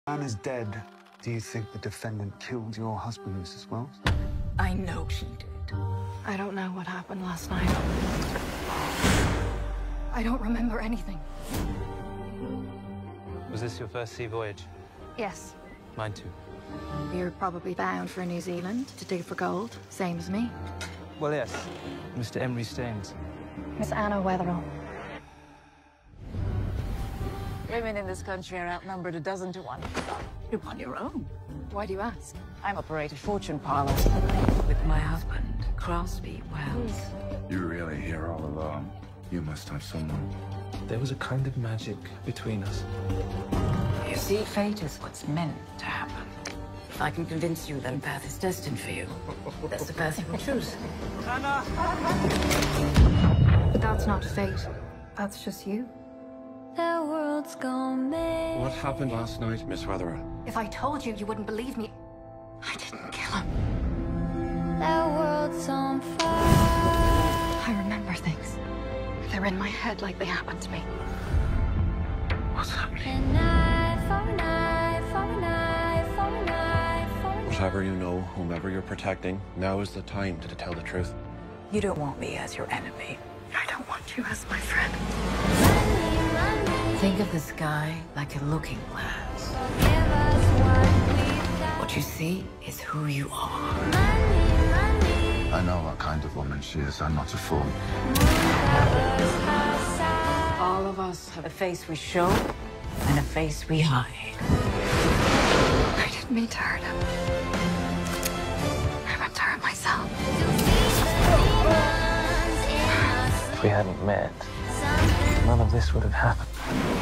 Man is dead. Do you think the defendant killed your husband, Mrs. Wells? I know she did. I don't know what happened last night. I don't remember anything. Was this your first sea voyage? Yes. Mine too. You're probably bound for New Zealand to dig for gold, same as me. Well, yes. Mr. Emery Staines. Miss Anna Wetherell. Women in this country are outnumbered 12 to 1. You're on your own. Why do you ask? I'm operated fortune parlor with my husband, Crosby Wells. You're really here all alone. You must have someone. There was a kind of magic between us. You see, fate is what's meant to happen. If I can convince you that a path is destined for you, that's the path you will choose. Anna! But that's not fate. That's just you. The world's gone mad. What happened last night, Miss Wetherell? If I told you, you wouldn't believe me. I didn't kill him. The world's on fire. I remember things. They're in my head like they happened to me. What's happening? An eye for an eye for an eye for an eye for an eye. Whatever you know, whomever you're protecting, now is the time to tell the truth. You don't want me as your enemy. I don't want you as my friend. Think of the sky like a looking glass. Give us what we've got. What you see is who you are. Money. I know what kind of woman she is. I'm not a fool. All of us have a face we show and a face we hide. I didn't mean to hurt him. I meant to hurt myself. If we hadn't met, none of this would have happened.